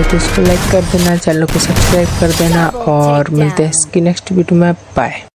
तो इसको लाइक कर देना, चैनल को सब्सक्राइब कर देना और मिलते हैं इसकी नेक्स्ट वीडियो में। बाय।